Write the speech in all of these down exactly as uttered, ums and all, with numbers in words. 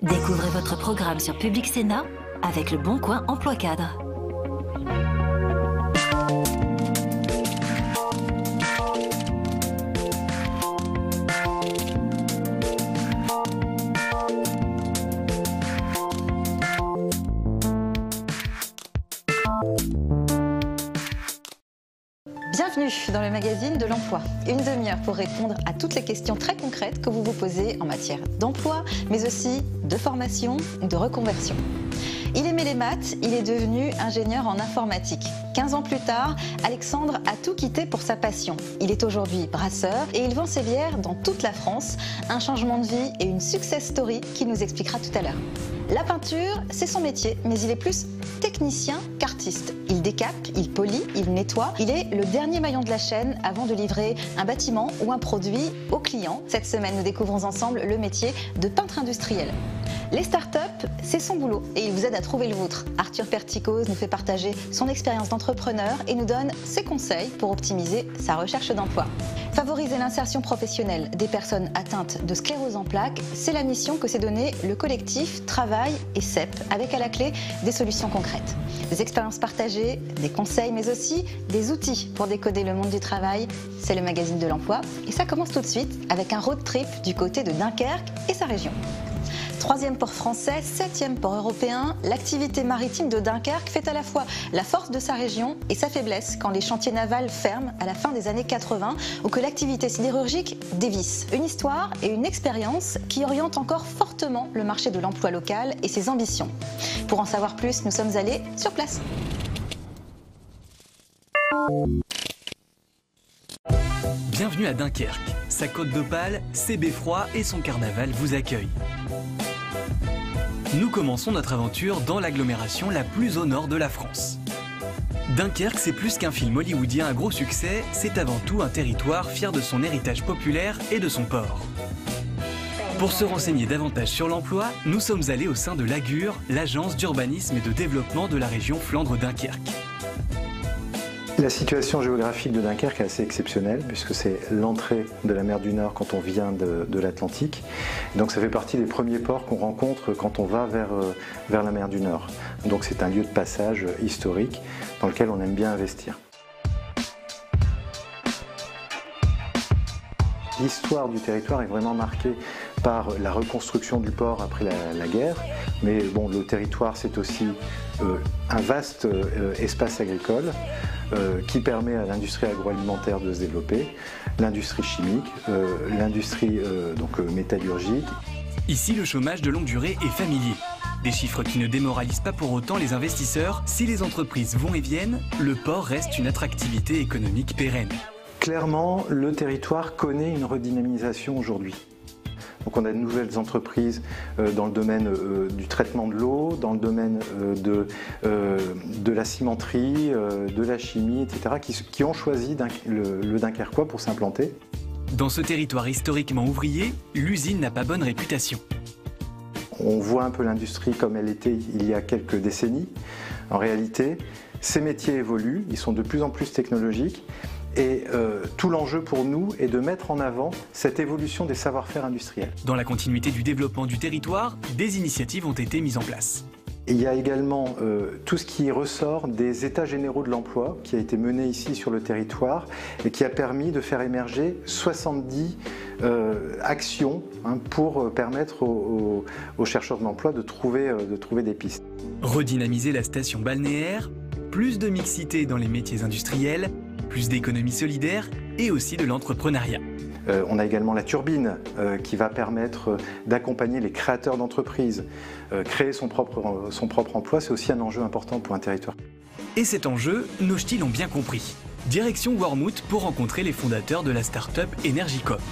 Découvrez votre programme sur Public Sénat avec le Bon Coin Emploi Cadre. Bienvenue dans le magazine de l'emploi. Une demi-heure pour répondre à toutes les questions très concrètes que vous vous posez en matière d'emploi, mais aussi de formation ou de reconversion. Il aimait les maths, il est devenu ingénieur en informatique. quinze ans plus tard, Alexandre a tout quitté pour sa passion. Il est aujourd'hui brasseur et il vend ses bières dans toute la France. Un changement de vie et une success story qu'il nous expliquera tout à l'heure. La peinture, c'est son métier, mais il est plus technicien qu'artiste. Il décape, il polit, il nettoie. Il est le dernier maillon de la chaîne avant de livrer un bâtiment ou un produit au client. Cette semaine, nous découvrons ensemble le métier de peintre industriel. Les startups, c'est son boulot et il vous aide à trouver le vôtre. Arthur Perticos nous fait partager son expérience d'entrepreneur et nous donne ses conseils pour optimiser sa recherche d'emploi. Favoriser l'insertion professionnelle des personnes atteintes de sclérose en plaques, c'est la mission que s'est donnée le collectif Travail et C E P, avec à la clé des solutions concrètes. Des expériences partagées, des conseils, mais aussi des outils pour décoder le monde du travail. C'est le magazine de l'emploi et ça commence tout de suite avec un road trip du côté de Dunkerque et sa région. Troisième port français, septième port européen, l'activité maritime de Dunkerque fait à la fois la force de sa région et sa faiblesse quand les chantiers navals ferment à la fin des années quatre-vingts ou que l'activité sidérurgique dévisse. Une histoire et une expérience qui orientent encore fortement le marché de l'emploi local et ses ambitions. Pour en savoir plus, nous sommes allés sur place. Bienvenue à Dunkerque. Sa côte d'Opale, ses beffrois et son carnaval vous accueillent. Nous commençons notre aventure dans l'agglomération la plus au nord de la France. Dunkerque, c'est plus qu'un film hollywoodien à gros succès, c'est avant tout un territoire fier de son héritage populaire et de son port. Pour se renseigner davantage sur l'emploi, nous sommes allés au sein de l'A G U R, l'agence d'urbanisme et de développement de la région Flandre-Dunkerque. La situation géographique de Dunkerque est assez exceptionnelle puisque c'est l'entrée de la mer du Nord quand on vient de, de l'Atlantique. Donc ça fait partie des premiers ports qu'on rencontre quand on va vers, vers la mer du Nord. Donc c'est un lieu de passage historique dans lequel on aime bien investir. L'histoire du territoire est vraiment marquée par la reconstruction du port après la, la guerre, mais bon, le territoire c'est aussi euh, un vaste euh, espace agricole euh, qui permet à l'industrie agroalimentaire de se développer, l'industrie chimique, euh, l'industrie euh, donc euh, métallurgique. Ici, le chômage de longue durée est familier. Des chiffres qui ne démoralisent pas pour autant les investisseurs. Si les entreprises vont et viennent, le port reste une attractivité économique pérenne. Clairement, le territoire connaît une redynamisation aujourd'hui. Donc on a de nouvelles entreprises euh, dans le domaine euh, du traitement de l'eau, dans le domaine euh, de, euh, de la cimenterie, euh, de la chimie, et cetera, qui, qui ont choisi le, le Dunkerquois pour s'implanter. Dans ce territoire historiquement ouvrier, l'usine n'a pas bonne réputation. On voit un peu l'industrie comme elle était il y a quelques décennies. En réalité, ces métiers évoluent, ils sont de plus en plus technologiques. Et euh, tout l'enjeu pour nous est de mettre en avant cette évolution des savoir-faire industriels. Dans la continuité du développement du territoire, des initiatives ont été mises en place. Et il y a également euh, tout ce qui ressort des états généraux de l'emploi qui a été mené ici sur le territoire et qui a permis de faire émerger soixante-dix euh, actions hein, pour permettre aux, aux, aux chercheurs d'emploi de trouver, euh, de trouver des pistes. Redynamiser la station balnéaire, plus de mixité dans les métiers industriels, plus d'économie solidaire et aussi de l'entrepreneuriat. Euh, on a également la turbine euh, qui va permettre euh, d'accompagner les créateurs d'entreprises. Euh, créer son propre, son propre emploi, c'est aussi un enjeu important pour un territoire. Et cet enjeu, nos ch'tis l'ont bien compris. Direction Wormhout pour rencontrer les fondateurs de la start-up Energicop.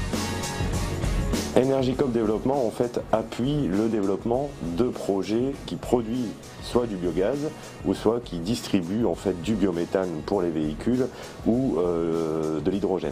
Energicop Développement en fait appuie le développement de projets qui produisent soit du biogaz ou soit qui distribuent en fait du biométhane pour les véhicules ou euh, de l'hydrogène.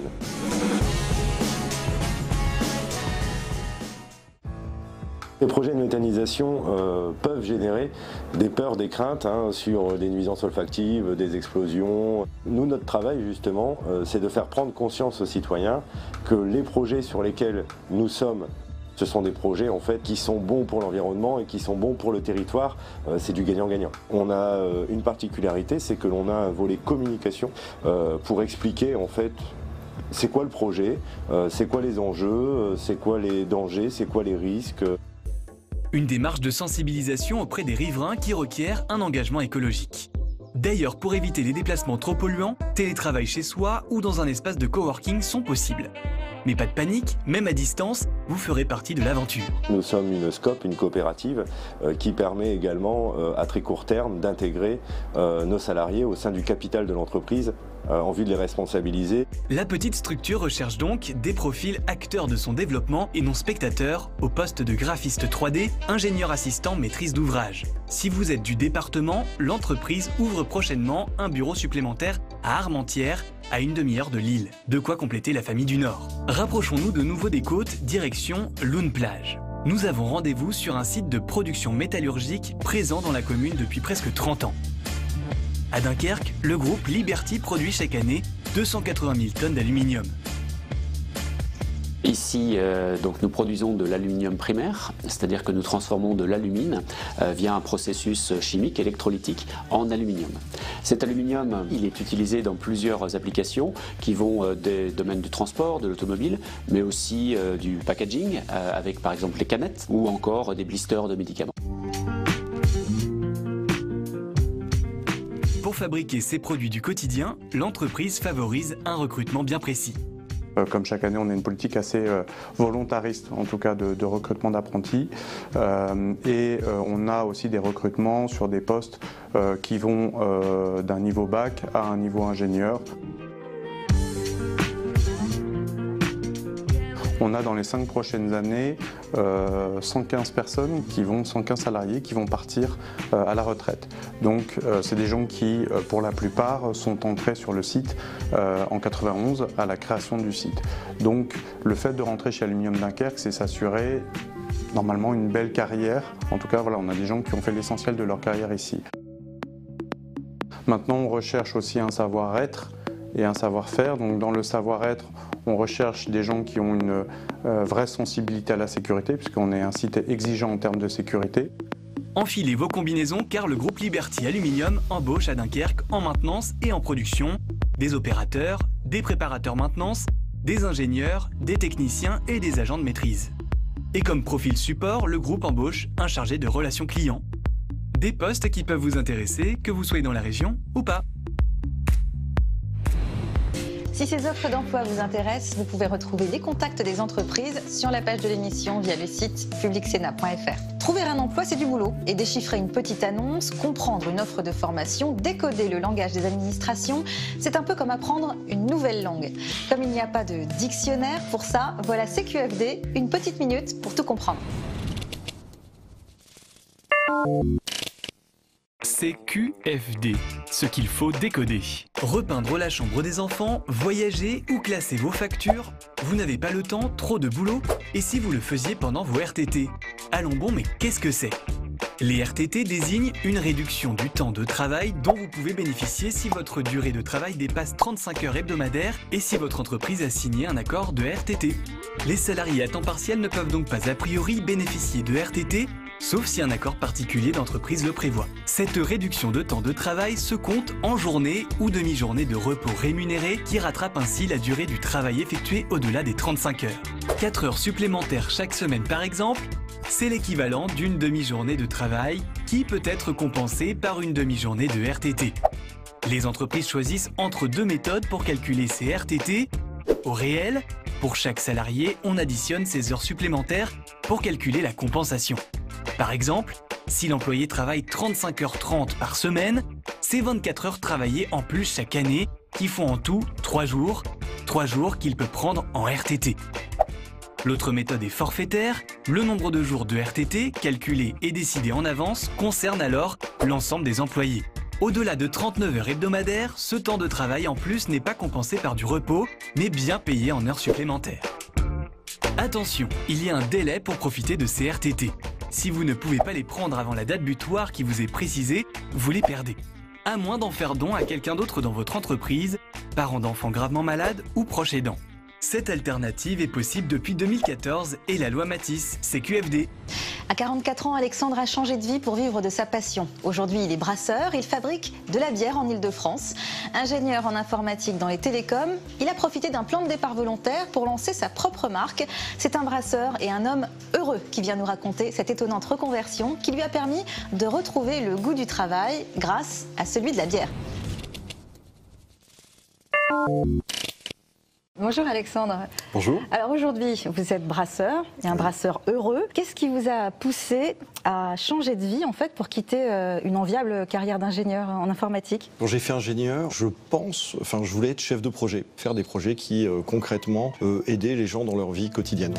Les projets de méthanisation euh, peuvent générer des peurs, des craintes hein, sur des nuisances olfactives, des explosions. Nous, notre travail justement, euh, c'est de faire prendre conscience aux citoyens que les projets sur lesquels nous sommes Ce sont des projets en fait qui sont bons pour l'environnement et qui sont bons pour le territoire. Euh, c'est du gagnant-gagnant. On a euh, une particularité, c'est que l'on a un volet communication euh, pour expliquer en fait c'est quoi le projet, euh, c'est quoi les enjeux, euh, c'est quoi les dangers, c'est quoi les risques. Une démarche de sensibilisation auprès des riverains qui requiert un engagement écologique. D'ailleurs, pour éviter les déplacements trop polluants, télétravail chez soi ou dans un espace de coworking sont possibles. Mais pas de panique, même à distance, vous ferez partie de l'aventure. Nous sommes une SCOP, une coopérative, euh, qui permet également euh, à très court terme d'intégrer euh, nos salariés au sein du capital de l'entreprise euh, en vue de les responsabiliser. La petite structure recherche donc des profils acteurs de son développement et non spectateurs au poste de graphiste trois D, ingénieur assistant maîtrise d'ouvrage. Si vous êtes du département, l'entreprise ouvre prochainement un bureau supplémentaire à Armentières, à une demi-heure de Lille. De quoi compléter la famille du Nord. Rapprochons-nous de nouveau des côtes, direction Loun-Plage. Nous avons rendez-vous sur un site de production métallurgique présent dans la commune depuis presque trente ans. À Dunkerque, le groupe Liberty produit chaque année deux cent quatre-vingt mille tonnes d'aluminium. Ici, euh, donc, nous produisons de l'aluminium primaire, c'est-à-dire que nous transformons de l'alumine euh, via un processus chimique électrolytique en aluminium. Cet aluminium, il est utilisé dans plusieurs applications qui vont euh, des domaines du transport, de l'automobile, mais aussi euh, du packaging, euh, avec par exemple les canettes, ou encore des blisters de médicaments. Pour fabriquer ces produits du quotidien, l'entreprise favorise un recrutement bien précis. Comme chaque année, on a une politique assez euh, volontariste, en tout cas de, de recrutement d'apprentis. Euh, et euh, on a aussi des recrutements sur des postes euh, qui vont euh, d'un niveau bac à un niveau ingénieur. On a dans les cinq prochaines années euh, cent quinze personnes qui vont, cent quinze salariés qui vont partir euh, à la retraite. Donc euh, c'est des gens qui, euh, pour la plupart, sont entrés sur le site euh, en quatre-vingt-onze à la création du site. Donc le fait de rentrer chez Aluminium Dunkerque, c'est s'assurer normalement une belle carrière. En tout cas, voilà, on a des gens qui ont fait l'essentiel de leur carrière ici. Maintenant, on recherche aussi un savoir-être et un savoir-faire. Donc dans le savoir-être, on recherche des gens qui ont une euh, vraie sensibilité à la sécurité, puisqu'on est un site exigeant en termes de sécurité. Enfilez vos combinaisons car le groupe Liberty Aluminium embauche à Dunkerque en maintenance et en production des opérateurs, des préparateurs maintenance, des ingénieurs, des techniciens et des agents de maîtrise. Et comme profil support, le groupe embauche un chargé de relations clients. Des postes qui peuvent vous intéresser, que vous soyez dans la région ou pas. Si ces offres d'emploi vous intéressent, vous pouvez retrouver les contacts des entreprises sur la page de l'émission via le site public sénat point F R. Trouver un emploi, c'est du boulot. Et déchiffrer une petite annonce, comprendre une offre de formation, décoder le langage des administrations, c'est un peu comme apprendre une nouvelle langue. Comme il n'y a pas de dictionnaire, pour ça, voilà C Q F D, une petite minute pour tout comprendre. C Q F D, ce qu'il faut décoder. Repeindre la chambre des enfants, voyager ou classer vos factures. Vous n'avez pas le temps, trop de boulot? Et si vous le faisiez pendant vos R T T? Allons bon, mais qu'est-ce que c'est? Les R T T désignent une réduction du temps de travail dont vous pouvez bénéficier si votre durée de travail dépasse trente-cinq heures hebdomadaires et si votre entreprise a signé un accord de R T T. Les salariés à temps partiel ne peuvent donc pas a priori bénéficier de R T T, sauf si un accord particulier d'entreprise le prévoit. Cette réduction de temps de travail se compte en journée ou demi-journée de repos rémunéré qui rattrape ainsi la durée du travail effectué au-delà des trente-cinq heures. quatre heures supplémentaires chaque semaine par exemple, c'est l'équivalent d'une demi-journée de travail qui peut être compensée par une demi-journée de R T T. Les entreprises choisissent entre deux méthodes pour calculer ces R T T. Au réel, pour chaque salarié, on additionne ses heures supplémentaires pour calculer la compensation. Par exemple, si l'employé travaille trente-cinq heures trente par semaine, c'est vingt-quatre heures travaillées en plus chaque année qui font en tout trois jours, trois jours qu'il peut prendre en R T T. L'autre méthode est forfaitaire. Le nombre de jours de R T T, calculé et décidé en avance, concerne alors l'ensemble des employés. Au-delà de trente-neuf heures hebdomadaires, ce temps de travail en plus n'est pas compensé par du repos, mais bien payé en heures supplémentaires. Attention, il y a un délai pour profiter de ces R T T. Si vous ne pouvez pas les prendre avant la date butoir qui vous est précisée, vous les perdez. À moins d'en faire don à quelqu'un d'autre dans votre entreprise, parent d'enfants gravement malades ou proche aidant. Cette alternative est possible depuis deux mille quatorze et la loi Matisse, C Q F D. À quarante-quatre ans, Alexandre a changé de vie pour vivre de sa passion. Aujourd'hui, il est brasseur, il fabrique de la bière en Île-de-France. Ingénieur en informatique dans les télécoms, il a profité d'un plan de départ volontaire pour lancer sa propre marque. C'est un brasseur et un homme heureux qui vient nous raconter cette étonnante reconversion qui lui a permis de retrouver le goût du travail grâce à celui de la bière. Bonjour Alexandre. Bonjour. Alors aujourd'hui, vous êtes brasseur et un oui. brasseur heureux. Qu'est-ce qui vous a poussé à changer de vie en fait pour quitter une enviable carrière d'ingénieur en informatique? Quand j'ai fait ingénieur, je pense, enfin je voulais être chef de projet, faire des projets qui euh, concrètement euh, aidaient les gens dans leur vie quotidienne.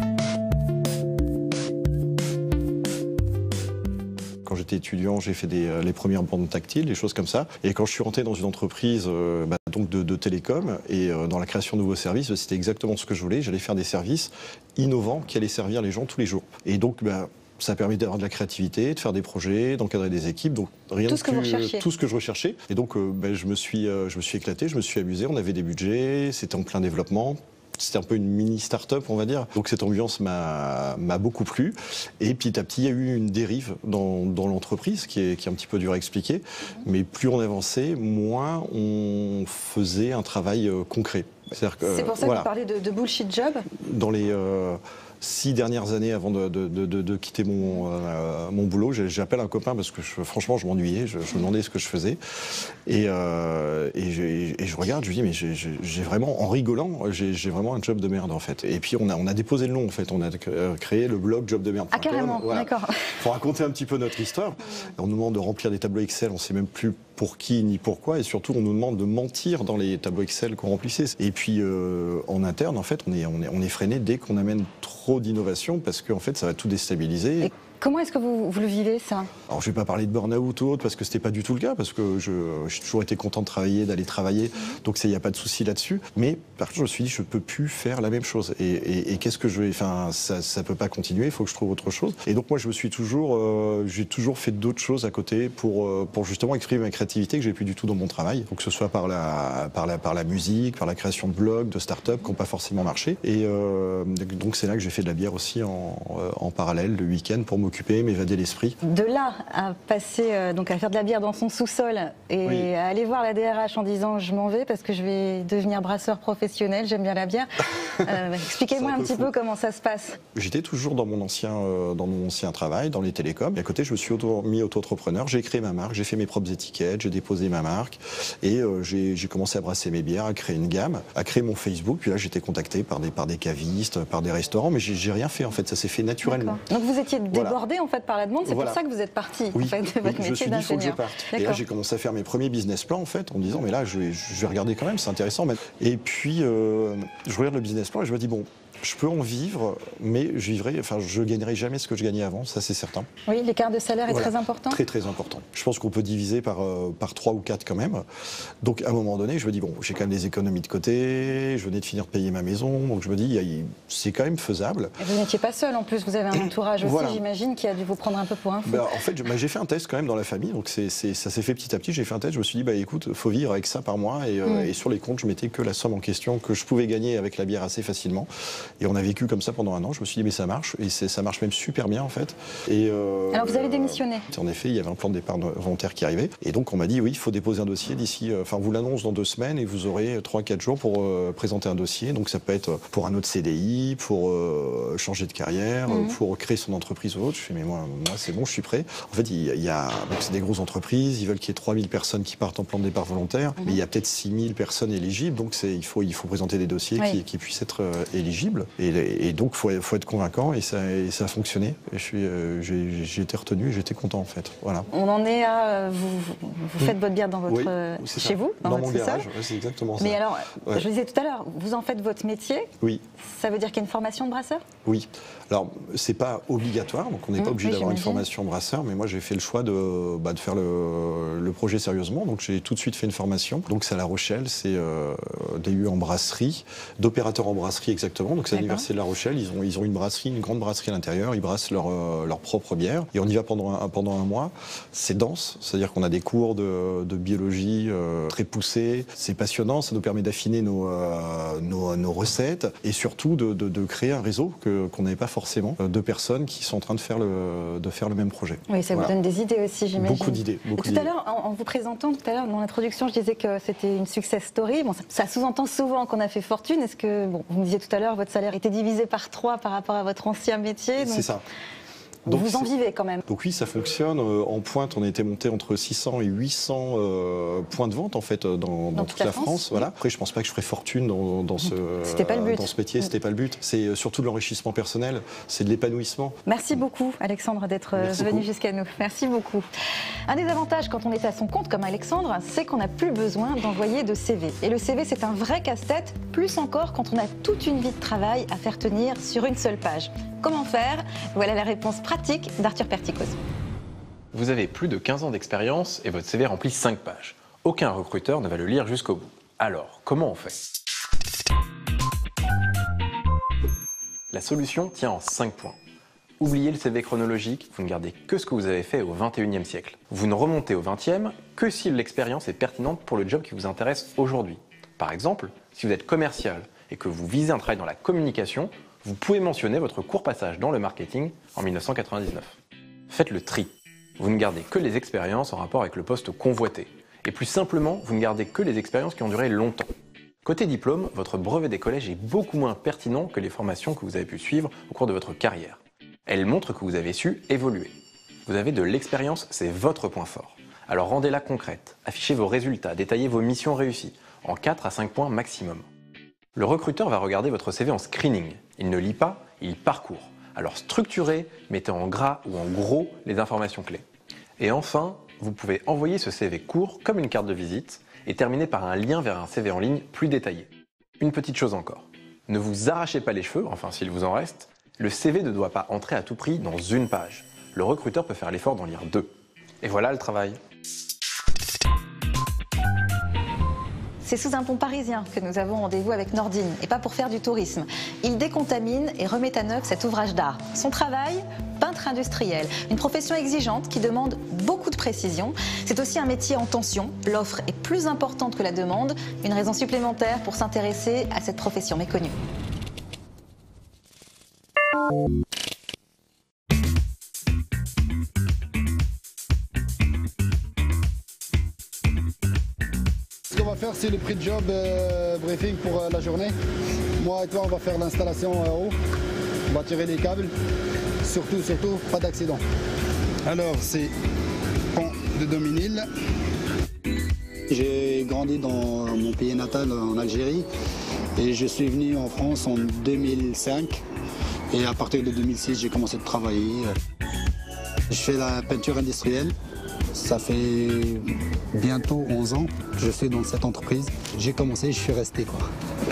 Quand j'étais étudiant, j'ai fait des, euh, les premières bandes tactiles, des choses comme ça. Et quand je suis rentré dans une entreprise euh, bah, donc de, de télécom et euh, dans la création de nouveaux services, c'était exactement ce que je voulais. J'allais faire des services innovants qui allaient servir les gens tous les jours. Et donc, bah, ça permet d'avoir de la créativité, de faire des projets, d'encadrer des équipes. Donc rien tout de ce que plus, vous recherchiez. Tout ce que je recherchais. Et donc, euh, bah, je me suis, euh, je me suis éclaté, je me suis amusé. On avait des budgets, c'était en plein développement. C'était un peu une mini start-up, on va dire. Donc cette ambiance m'a beaucoup plu. Et petit à petit, il y a eu une dérive dans, dans l'entreprise qui est, qui est un petit peu dur à expliquer. Mais plus on avançait, moins on faisait un travail euh, concret. C'est pour ça que voilà. Vous parlez de, de bullshit job. Dans les euh, six dernières années avant de, de, de, de quitter mon, euh, mon boulot, j'appelle un copain parce que je, franchement je m'ennuyais, je, je me demandais ce que je faisais. Et, euh, et, je, et je regarde, je lui dis mais j'ai vraiment, en rigolant, j'ai vraiment un job de merde en fait. Et puis on a, on a déposé le nom en fait, on a créé le blog job de merde. Ah carrément, voilà. D'accord. Pour raconter un petit peu notre histoire. On nous demande de remplir des tableaux Excel, on ne sait même plus pour qui ni pourquoi, et surtout on nous demande de mentir dans les tableaux Excel qu'on remplissait. Et puis euh, en interne, en fait, on est, on est, on est freiné dès qu'on amène trop d'innovation parce qu'en fait, ça va tout déstabiliser. Et comment est-ce que vous, vous le vivez, ça? Alors, je ne vais pas parler de burn-out ou autre, parce que ce n'était pas du tout le cas, parce que j'ai toujours été content de travailler, d'aller travailler, mmh. donc il n'y a pas de souci là-dessus. Mais par contre, je me suis dit, je ne peux plus faire la même chose. Et, et, et qu'est-ce que je vais... Enfin, ça ne peut pas continuer, il faut que je trouve autre chose. Et donc, moi, je me suis toujours... Euh, j'ai toujours fait d'autres choses à côté pour, euh, pour justement exprimer ma créativité que je n'ai plus du tout dans mon travail. Donc, que ce soit par la, par la, par la musique, par la création de blogs, de start-up qui n'ont pas forcément marché. Et euh, donc, c'est là que j'ai fait de la bière aussi en, en parallèle, le week-end, pour m'occuper, m'évader l'esprit. De là à passer euh, donc à faire de la bière dans son sous-sol et oui. à aller voir la D R H en disant je m'en vais parce que je vais devenir brasseur professionnel, j'aime bien la bière. Euh, Expliquez-moi un, un petit fou. peu comment ça se passe. J'étais toujours dans mon ancien euh, dans mon ancien travail, dans les télécoms. Et à côté, je me suis auto, mis auto-entrepreneur. J'ai créé ma marque, j'ai fait mes propres étiquettes, j'ai déposé ma marque et euh, j'ai commencé à brasser mes bières, à créer une gamme, à créer mon Facebook. Puis là, j'étais contacté par des par des cavistes, par des restaurants, mais j'ai rien fait en fait. Ça s'est fait naturellement. Donc vous étiez débordé voilà. en fait par la demande. C'est voilà. pour ça que vous êtes parti oui. en fait, de votre oui, métier d'ingénieur. Et là, j'ai commencé à faire mes premiers business plans en fait, en me disant mais là, je vais, je vais regarder quand même, c'est intéressant. Et puis, euh, je regarde le business plan et je me dis bon. Je peux en vivre, mais je vivrai, enfin, je gagnerai jamais ce que je gagnais avant, ça c'est certain. Oui, l'écart de salaire est voilà. très important. Très très important. Je pense qu'on peut diviser par euh, par trois ou quatre quand même. Donc à un moment donné, je me dis bon, j'ai quand même des économies de côté, je venais de finir de payer ma maison, donc je me dis c'est quand même faisable. Et vous n'étiez pas seul en plus, vous avez un entourage aussi, voilà. j'imagine, qui a dû vous prendre un peu pour un fou. Ben, en fait, j'ai bah, fait un test quand même dans la famille, donc c'est ça s'est fait petit à petit. J'ai fait un test, je me suis dit bah écoute, faut vivre avec ça par mois et, euh, mm. et sur les comptes, je mettais que la somme en question que je pouvais gagner avec la bière assez facilement. Et on a vécu comme ça pendant un an, je me suis dit mais ça marche et ça marche même super bien en fait. Et euh, alors vous avez démissionné? En effet, il y avait un plan de départ volontaire qui arrivait et donc on m'a dit oui, il faut déposer un dossier d'ici, enfin euh, vous l'annonce dans deux semaines et vous aurez trois quatre jours pour euh, présenter un dossier. Donc ça peut être pour un autre C D I, pour euh, changer de carrière, mmh. pour créer son entreprise ou autre. Je fais mais moi, moi c'est bon, je suis prêt. En fait, il y a, il y a donc c'est des grosses entreprises, ils veulent qu'il y ait trois mille personnes qui partent en plan de départ volontaire, mmh. mais il y a peut-être six mille personnes éligibles, donc c'est il faut il faut présenter des dossiers oui. qui, qui puissent être euh, éligibles et, et donc faut faut être convaincant et ça, et ça a fonctionné. Et je suis, euh, j'ai été retenu et j'étais content en fait. Voilà. On en est à vous, vous faites votre bière dans votre oui, chez ça. vous, dans, dans votre mon garage. Ouais, c'est exactement ça. Mais alors, ouais. je le disais tout à l'heure, vous en faites votre métier. Oui. Ça veut dire qu'il y a une formation de brasseur? Oui. Alors c'est pas obligatoire, donc on n'est mmh, pas obligé oui, d'avoir une formation de brasseur, mais moi j'ai fait le choix de, bah, de faire le, le projet sérieusement, donc j'ai tout de suite fait une formation. Donc c'est à La Rochelle, c'est euh, D U en brasserie, d'opérateur en brasserie exactement. Donc ça l'Université de La Rochelle. Ils ont, ils ont une brasserie, une grande brasserie à l'intérieur. Ils brassent leur, euh, leur propre bière. Et on y va pendant un, pendant un mois. C'est dense, c'est-à-dire qu'on a des cours de, de biologie euh, très poussés. C'est passionnant, ça nous permet d'affiner nos, euh, nos, nos recettes et surtout de, de, de créer un réseau que, qu'on n'avait pas forcément, de personnes qui sont en train de faire le, de faire le même projet. Oui, ça vous voilà. donne des idées aussi, j'imagine. Beaucoup d'idées. Beaucoup tout d'idées. à l'heure, en, en vous présentant, tout à l'heure, dans l'introduction, je disais que c'était une success story. Bon, ça, ça sous-entend souvent qu'on a fait fortune. Est-ce que, bon, vous me disiez tout à l'heure, votre salaire était divisé par trois par rapport à votre ancien métier. C'est ça. Donc vous en vivez quand même. Donc oui, ça fonctionne. En pointe, on a été monté entre six cents et huit cents euh, points de vente en fait dans, dans, dans toute, toute la France. France voilà. Après, je pense pas que je ferais fortune dans, dans ce c'était pas le but. dans ce métier. C'était pas le but. C'est surtout de l'enrichissement personnel. C'est de l'épanouissement. Merci beaucoup, Alexandre, d'être venu jusqu'à nous. Merci beaucoup. Un des avantages quand on est à son compte comme Alexandre, c'est qu'on n'a plus besoin d'envoyer de C V. Et le C V, c'est un vrai casse-tête. Plus encore quand on a toute une vie de travail à faire tenir sur une seule page. Comment faire? Voilà la réponse pratique d'Arthur Perticos. Vous avez plus de quinze ans d'expérience et votre C V remplit cinq pages. Aucun recruteur ne va le lire jusqu'au bout. Alors, comment on fait? La solution tient en cinq points. Oubliez le C V chronologique, vous ne gardez que ce que vous avez fait au vingt et unième siècle. Vous ne remontez au vingtième que si l'expérience est pertinente pour le job qui vous intéresse aujourd'hui. Par exemple, si vous êtes commercial et que vous visez un travail dans la communication, vous pouvez mentionner votre court passage dans le marketing en mille neuf cent quatre-vingt-dix-neuf. Faites le tri. Vous ne gardez que les expériences en rapport avec le poste convoité. Et plus simplement, vous ne gardez que les expériences qui ont duré longtemps. Côté diplôme, votre brevet des collèges est beaucoup moins pertinent que les formations que vous avez pu suivre au cours de votre carrière. Elles montrent que vous avez su évoluer. Vous avez de l'expérience, c'est votre point fort. Alors rendez-la concrète, affichez vos résultats, détaillez vos missions réussies, en quatre à cinq points maximum. Le recruteur va regarder votre C V en screening. Il ne lit pas, il parcourt. Alors structurez, mettez en gras ou en gros les informations clés. Et enfin, vous pouvez envoyer ce C V court comme une carte de visite et terminer par un lien vers un C V en ligne plus détaillé. Une petite chose encore, ne vous arrachez pas les cheveux, enfin s'il vous en reste, le C V ne doit pas entrer à tout prix dans une page. Le recruteur peut faire l'effort d'en lire deux. Et voilà le travail. C'est sous un pont parisien que nous avons rendez-vous avec Nordine, et pas pour faire du tourisme. Il décontamine et remet à neuf cet ouvrage d'art. Son travail, peintre industriel, une profession exigeante qui demande beaucoup de précision. C'est aussi un métier en tension, l'offre est plus importante que la demande, une raison supplémentaire pour s'intéresser à cette profession méconnue. Ce qu'on va faire, c'est le pré-job euh, briefing pour euh, la journée. Moi et toi, on va faire l'installation en haut. On va tirer les câbles. Surtout, surtout, pas d'accident. Alors, c'est pont de Dominil. J'ai grandi dans mon pays natal en Algérie et je suis venu en France en deux mille cinq. Et à partir de deux mille six, j'ai commencé à travailler. Je fais la peinture industrielle. Ça fait bientôt onze ans que je suis dans cette entreprise. J'ai commencé, je suis resté quoi.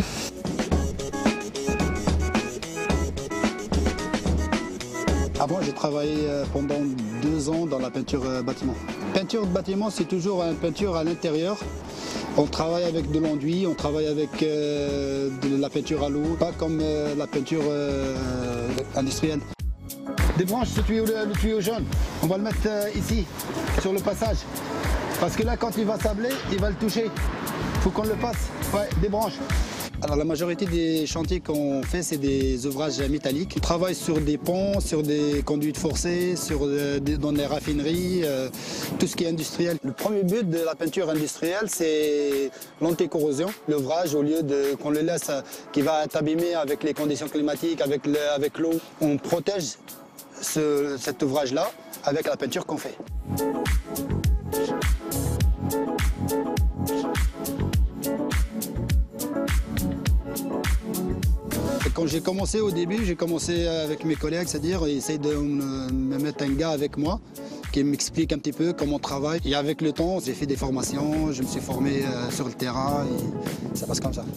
Avant, j'ai travaillé pendant deux ans dans la peinture bâtiment. Peinture de bâtiment, c'est toujours une peinture à l'intérieur. On travaille avec de l'enduit, on travaille avec euh, de la peinture à l'eau, pas comme euh, la peinture euh, industrielle. Des branches, ce tuyau, le tuyau jaune, on va le mettre euh, ici, sur le passage. Parce que là, quand il va sabler, il va le toucher. Il faut qu'on le passe. Ouais, des branches. Alors la majorité des chantiers qu'on fait, c'est des ouvrages métalliques. On travaille sur des ponts, sur des conduites forcées, sur, euh, dans les raffineries, euh, tout ce qui est industriel. Le premier but de la peinture industrielle, c'est l'anticorrosion. L'ouvrage, au lieu de qu'on le laisse, euh, qui va être abîmé avec les conditions climatiques, avec le, avec l'eau, on protège ce, cet ouvrage-là avec la peinture qu'on fait. Quand j'ai commencé au début, j'ai commencé avec mes collègues, c'est-à-dire essayer de me mettre un gars avec moi qui m'explique un petit peu comment on travaille. Et avec le temps, j'ai fait des formations, je me suis formé sur le terrain et ça passe comme ça.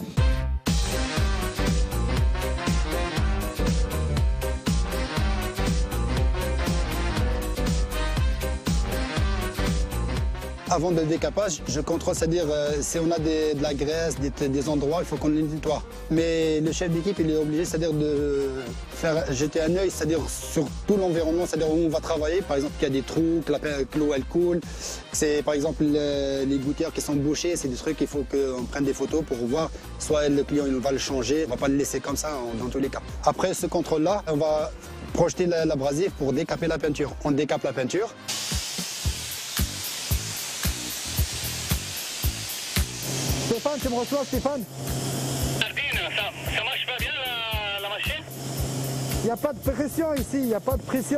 Avant le décapage, je contrôle, c'est-à-dire euh, si on a des, de la graisse, des, des endroits, il faut qu'on les nettoie. Mais le chef d'équipe, il est obligé, c'est-à-dire de faire jeter un œil, c'est-à-dire sur tout l'environnement, c'est-à-dire où on va travailler. Par exemple, qu'il y a des trous, que l'eau elle coule. C'est par exemple le, les gouttières qui sont bouchées, c'est des trucs qu'il faut qu'on prenne des photos pour voir. Soit le client il va le changer, on ne va pas le laisser comme ça dans tous les cas. Après ce contrôle-là, on va projeter l'abrasif pour décaper la peinture. On décape la peinture. Stéphane, tu me reçois, Stéphane? Sardine, ça, ça marche pas bien la, la machine? Il n'y a pas de pression ici, il n'y a pas de pression.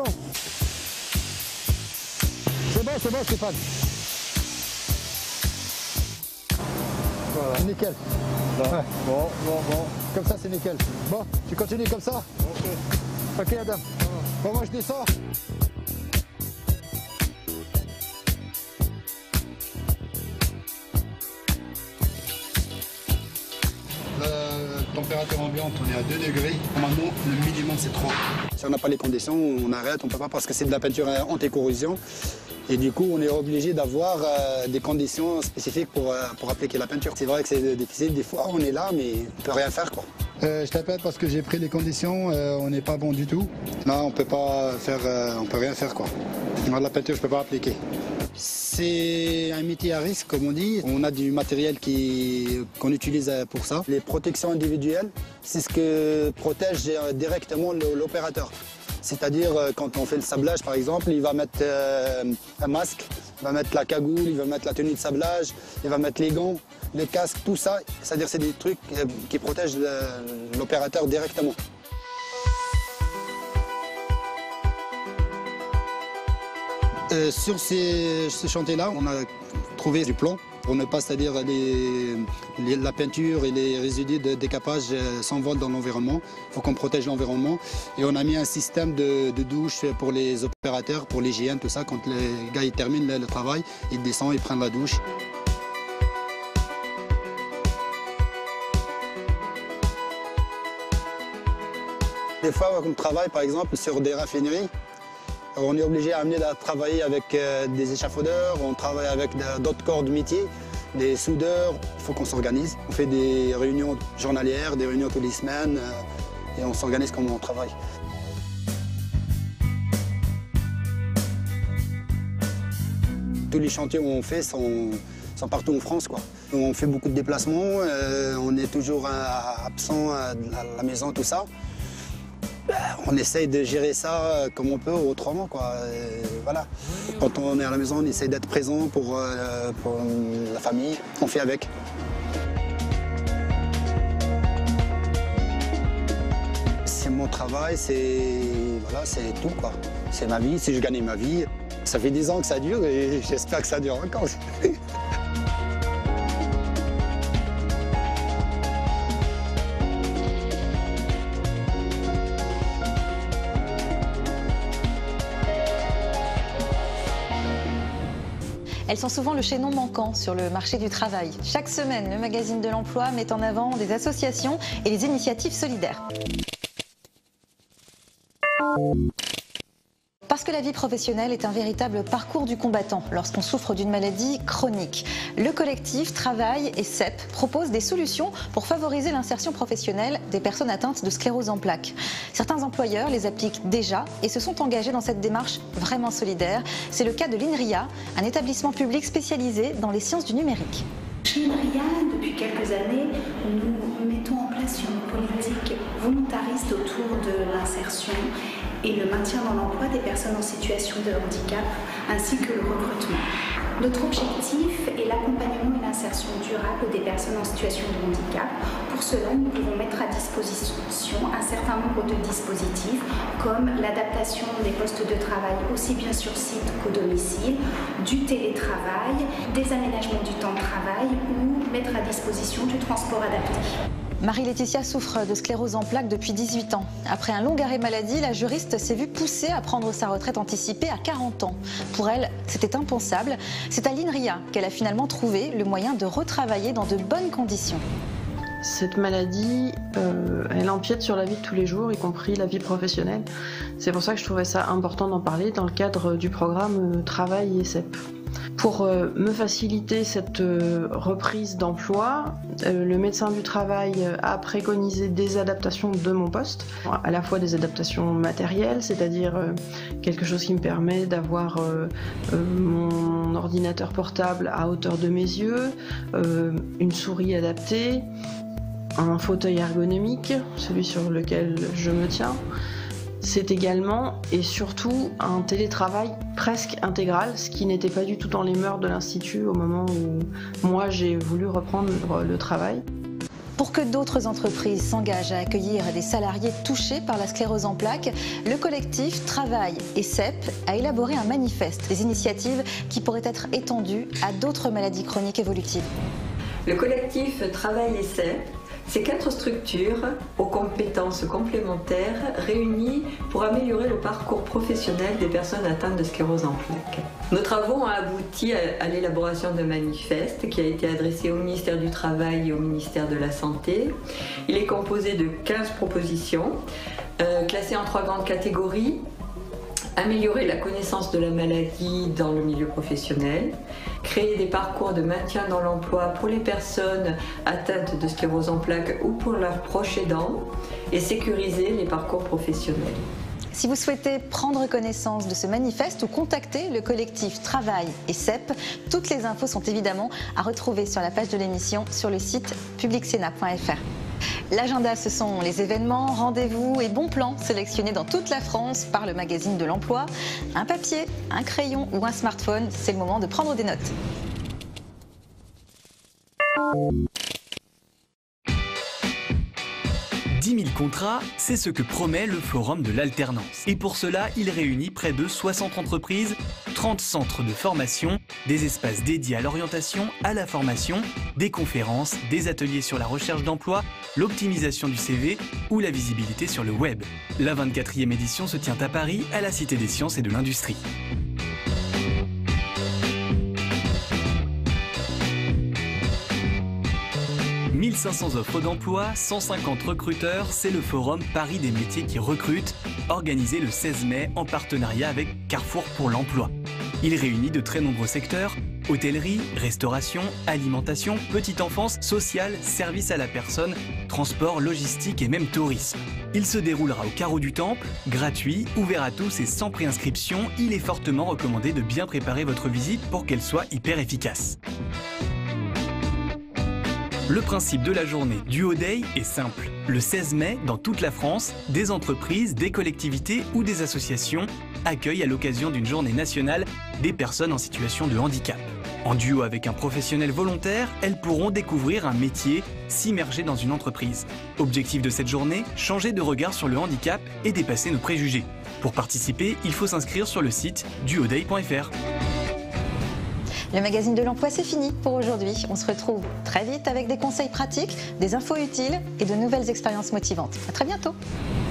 C'est bon, c'est bon, Stéphane. Voilà. Nickel. Ouais. Bon, bon, bon. Comme ça, c'est nickel. Bon, tu continues comme ça? Ok. Ok, Adam. Bon, moi, je descends. La température ambiante, on est à deux degrés. Normalement, le minimum, c'est trois. Si on n'a pas les conditions, on arrête, on ne peut pas parce que c'est de la peinture anti-corrosion. Et du coup, on est obligé d'avoir euh, des conditions spécifiques pour, euh, pour appliquer la peinture. C'est vrai que c'est difficile, des fois on est là, mais on ne peut rien faire, quoi. Euh, je t'appelle parce que j'ai pris les conditions, euh, on n'est pas bon du tout. Non, on peut pas faire, euh, on peut rien faire, quoi. Moi, la peinture, je peux pas appliquer. C'est un métier à risque, comme on dit. On a du matériel qu'on utilise pour ça. Les protections individuelles, c'est ce que protège directement l'opérateur. C'est-à-dire, quand on fait le sablage, par exemple, il va mettre euh, un masque, il va mettre la cagoule, il va mettre la tenue de sablage, il va mettre les gants, les casques, tout ça. C'est-à-dire, c'est des trucs qui protègent l'opérateur directement. Euh, sur ces, ce chantier-là, on a trouvé du plomb pour ne pas, c'est-à-dire les, les, la peinture et les résidus de décapage euh, s'envolent dans l'environnement. Il faut qu'on protège l'environnement. Et on a mis un système de, de douche pour les opérateurs, pour l'hygiène, tout ça. Quand les gars ils terminent le, le travail, ils descendent, ils prennent la douche. Des fois, on travaille par exemple sur des raffineries. On est obligé à amener à travailler avec des échafaudeurs, on travaille avec d'autres corps de métier, des soudeurs. Il faut qu'on s'organise. On fait des réunions journalières, des réunions tous les semaines et on s'organise comment on travaille. Tous les chantiers où on fait sont, sont partout en France, quoi. On fait beaucoup de déplacements, euh, on est toujours absent à la maison, tout ça. On essaye de gérer ça comme on peut, autrement, quoi. Et voilà. Quand on est à la maison, on essaye d'être présent pour, euh, pour la famille. On fait avec. C'est mon travail, c'est voilà, c'est tout, quoi. C'est ma vie. Si je gagne ma vie, ça fait dix ans que ça dure et j'espère que ça dure encore. Elles sont souvent le chaînon manquant sur le marché du travail. Chaque semaine, le magazine de l'emploi met en avant des associations et des initiatives solidaires. Parce que la vie professionnelle est un véritable parcours du combattant lorsqu'on souffre d'une maladie chronique. Le collectif Travail et C E P propose des solutions pour favoriser l'insertion professionnelle des personnes atteintes de sclérose en plaques. Certains employeurs les appliquent déjà et se sont engagés dans cette démarche vraiment solidaire. C'est le cas de l'INRIA, un établissement public spécialisé dans les sciences du numérique. Chez INRIA, depuis quelques années, nous mettons en place une politique volontariste autour de l'insertion et le maintien dans l'emploi des personnes en situation de handicap, ainsi que le recrutement. Notre objectif est l'accompagnement et l'insertion durable des personnes en situation de handicap. Pour cela, nous pouvons mettre à disposition un certain nombre de dispositifs, comme l'adaptation des postes de travail aussi bien sur site qu'au domicile, du télétravail, des aménagements du temps de travail ou mettre à disposition du transport adapté. Marie-Laetitia souffre de sclérose en plaques depuis dix-huit ans. Après un long arrêt maladie, la juriste s'est vue poussée à prendre sa retraite anticipée à quarante ans. Pour elle, c'était impensable. C'est à l'INRIA qu'elle a finalement trouvé le moyen de retravailler dans de bonnes conditions. Cette maladie, euh, elle empiète sur la vie de tous les jours, y compris la vie professionnelle. C'est pour ça que je trouvais ça important d'en parler dans le cadre du programme Travail et C E P. Pour euh, me faciliter cette euh, reprise d'emploi, euh, le médecin du travail a préconisé des adaptations de mon poste, à la fois des adaptations matérielles, c'est-à-dire euh, quelque chose qui me permet d'avoir euh, euh, mon ordinateur portable à hauteur de mes yeux, euh, une souris adaptée, un fauteuil ergonomique, celui sur lequel je me tiens. C'est également et surtout un télétravail presque intégral, ce qui n'était pas du tout dans les mœurs de l'Institut au moment où moi j'ai voulu reprendre le travail. Pour que d'autres entreprises s'engagent à accueillir des salariés touchés par la sclérose en plaques, le collectif Travail et C E P a élaboré un manifeste, des initiatives qui pourraient être étendues à d'autres maladies chroniques évolutives. Le collectif Travail et C E P, c'est quatre structures aux compétences complémentaires réunies pour améliorer le parcours professionnel des personnes atteintes de sclérose en plaques. Nos travaux ont abouti à l'élaboration d'un manifeste qui a été adressé au ministère du Travail et au ministère de la Santé. Il est composé de quinze propositions, euh, classées en trois grandes catégories. Améliorer la connaissance de la maladie dans le milieu professionnel, créer des parcours de maintien dans l'emploi pour les personnes atteintes de sclérose en plaques ou pour leurs proches aidants et sécuriser les parcours professionnels. Si vous souhaitez prendre connaissance de ce manifeste ou contacter le collectif Travail et C E P, toutes les infos sont évidemment à retrouver sur la page de l'émission sur le site public sénat point F R. L'agenda, ce sont les événements, rendez-vous et bons plans sélectionnés dans toute la France par le magazine de l'emploi. Un papier, un crayon ou un smartphone, c'est le moment de prendre des notes. dix mille contrats, c'est ce que promet le Forum de l'Alternance. Et pour cela, il réunit près de soixante entreprises, trente centres de formation, des espaces dédiés à l'orientation, à la formation, des conférences, des ateliers sur la recherche d'emploi, l'optimisation du C V ou la visibilité sur le web. La vingt-quatrième édition se tient à Paris, à la Cité des Sciences et de l'Industrie. mille cinq cents offres d'emploi, cent cinquante recruteurs, c'est le forum Paris des métiers qui recrutent, organisé le seize mai en partenariat avec Carrefour pour l'emploi. Il réunit de très nombreux secteurs, hôtellerie, restauration, alimentation, petite enfance, social, service à la personne, transport, logistique et même tourisme. Il se déroulera au Carreau du Temple, gratuit, ouvert à tous et sans préinscription. Il est fortement recommandé de bien préparer votre visite pour qu'elle soit hyper efficace. Le principe de la journée du O-Day est simple. Le seize mai, dans toute la France, des entreprises, des collectivités ou des associations accueillent à l'occasion d'une journée nationale des personnes en situation de handicap. En duo avec un professionnel volontaire, elles pourront découvrir un métier, s'immerger dans une entreprise. Objectif de cette journée, changer de regard sur le handicap et dépasser nos préjugés. Pour participer, il faut s'inscrire sur le site du o day point F R. Le magazine de l'emploi, c'est fini pour aujourd'hui. On se retrouve très vite avec des conseils pratiques, des infos utiles et de nouvelles expériences motivantes. À très bientôt.